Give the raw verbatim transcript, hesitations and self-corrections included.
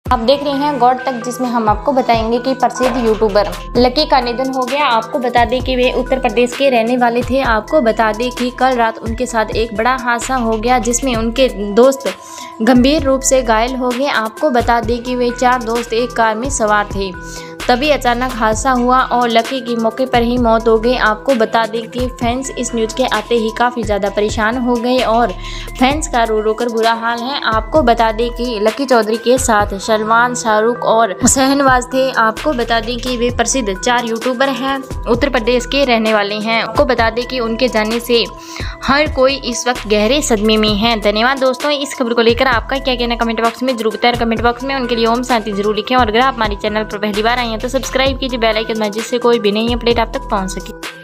आप देख रहे हैं गौर तक, जिसमें हम आपको बताएंगे कि प्रसिद्ध यूट्यूबर लकी का निधन हो गया। आपको बता दें कि वे उत्तर प्रदेश के रहने वाले थे। आपको बता दें कि कल रात उनके साथ एक बड़ा हादसा हो गया, जिसमें उनके दोस्त गंभीर रूप से घायल हो गए। आपको बता दें कि वे चार दोस्त एक कार में सवार थे, तभी अचानक हादसा हुआ और लकी की मौके पर ही मौत हो गई। आपको बता दें कि फैंस इस न्यूज़ के आते ही काफ़ी ज़्यादा परेशान हो गए और फैंस का रो रो कर बुरा हाल है। आपको बता दें कि लकी चौधरी के साथ सलमान, शाहरुख और शहनवाज थे। आपको बता दें कि वे प्रसिद्ध चार यूट्यूबर हैं, उत्तर प्रदेश के रहने वाले हैं। आपको बता दें कि उनके जाने से हर कोई इस वक्त गहरे सदमे में है। धन्यवाद दोस्तों। इस खबर को लेकर आपका क्या कहना कमेंट बॉक्स में जरूर बताएं। कमेंट बॉक्स में उनके लिए ओम शांति जरूर लिखें और अगर आप हमारे चैनल पर पहली बार आए हैं तो सब्सक्राइब कीजिए बेल आइकन में, जिससे कोई भी नई अपडेट आप तक पहुंच सके।